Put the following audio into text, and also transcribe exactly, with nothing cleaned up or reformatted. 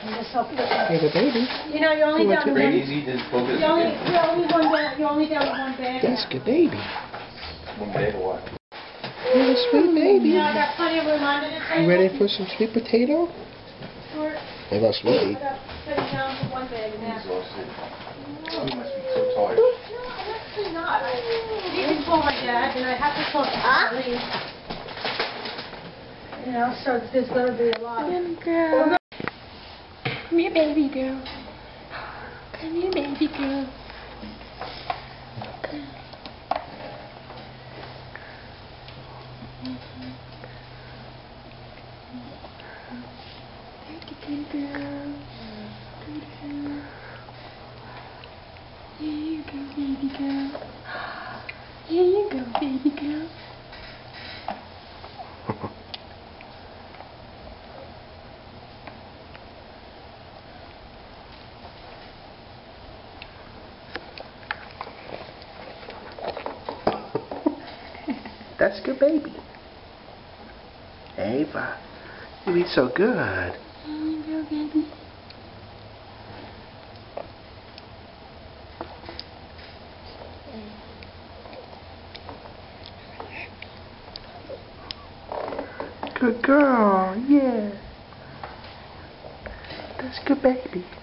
just help you. Hey, the baby. You know, you're only You down to want one. to- Easy, just focus. You're only, you're only one down. You're only down to one bag. That's now. good baby. One bag or what? You're a sweet baby. You know, I got plenty of room under the table. You ready for some sweet potato? Sure. I got sweet I baby. got put it down to one bag now. Exhausted. You must be so tired. No, I'm actually not. I, you can call my dad, and I have to talk to him. You know, so there's going to be a lot. Come girl. Come here, baby girl. Come here, baby girl. Come. Good girl. Good girl. Here you go, baby girl. Here you go, baby girl. That's good baby. Ava, you eat so good. Here you go, baby. Good girl, yeah. That's good baby.